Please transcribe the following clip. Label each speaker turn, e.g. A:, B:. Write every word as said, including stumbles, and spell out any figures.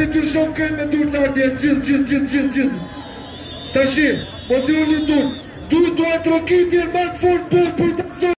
A: Hajde të shoh këtë me dur lardje, gjithë, gjithë, gjithë, gjithë, gjithë. Tashi, mos i ulni dur. Duhet të atrokitjen më të fort për për të